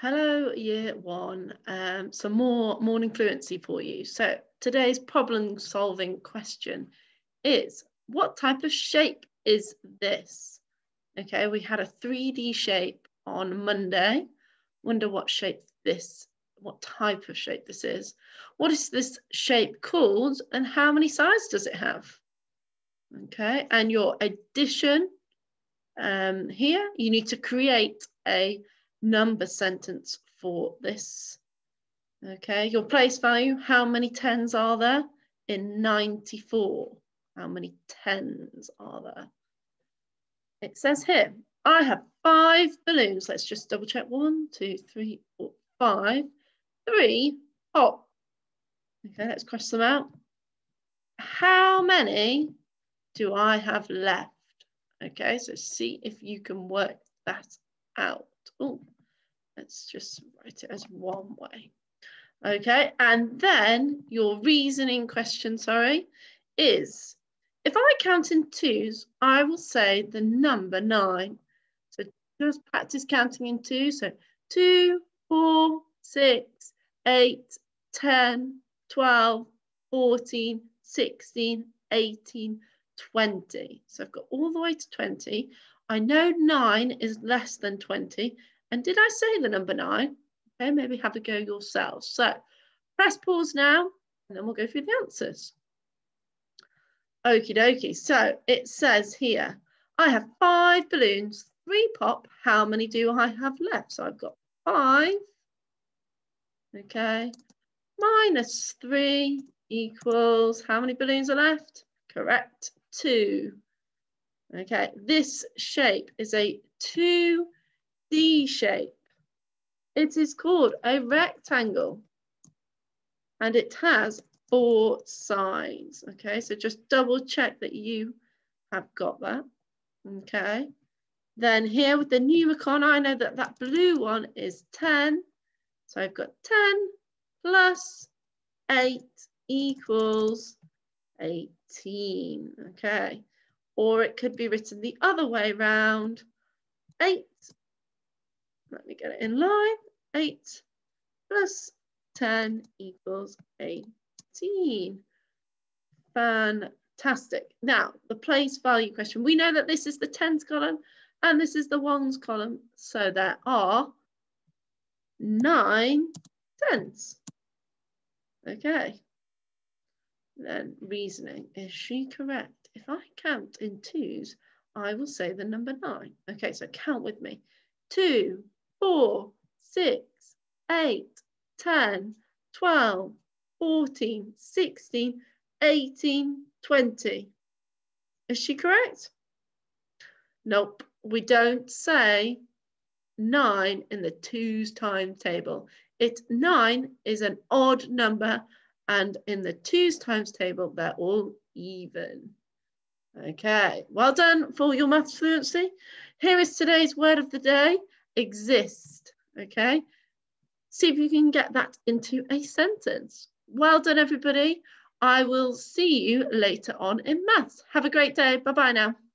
Hello, year one. Some more morning fluency for you. So today's problem solving question is, what type of shape is this? Okay, we had a 3D shape on Monday. Wonder what type of shape this is. What is this shape called and how many sides does it have? Okay, and your addition here, you need to create a number sentence for this. Okay, your place value, how many tens are there in 94? How many tens are there? It says here, I have 5 balloons. Let's just double check. 1, 2, 3, 4, 5. 3, pop. Okay, let's cross them out. How many do I have left? Okay, so see if you can work that out. Oh, let's just write it as one way. Okay, and then your reasoning question, is if I count in twos, I will say the number 9. So just practice counting in twos. So 2, 4, 6, 8, 10, 12, 14, 16, 18, 20. So I've got all the way to 20. I know 9 is less than 20. And did I say the number 9? Okay, maybe have a go yourselves. So press pause now, and then we'll go through the answers. Okie dokie. So it says here, I have 5 balloons, 3 pop. How many do I have left? So I've got 5. Okay. Minus 3 equals, how many balloons are left? Correct, 2. Okay, this shape is a 2D shape. It is called a rectangle and it has 4 sides. Okay, so just double check that you have got that. Okay, then here with the numicon, I know that that blue one is 10. So I've got 10 plus 8 equals 18. Okay, or it could be written the other way around. 8, let me get it in line. 8 plus 10 equals 18. Fantastic. Now, the place value question. We know that this is the tens column and this is the ones column. So there are 9 tens. Okay. Then reasoning. Is she correct? If I count in twos, I will say the number 9. Okay, so count with me. 2, 4, 6, 8, 10, 12, 14, 16, 18, 20. Is she correct? Nope, we don't say 9 in the twos times table. 9 is an odd number, and in the twos times table, they're all even. Okay, well done for your maths fluency. Here is today's word of the day, exist. Okay, see if you can get that into a sentence. Well done, everybody. I will see you later on in maths. Have a great day. Bye-bye now.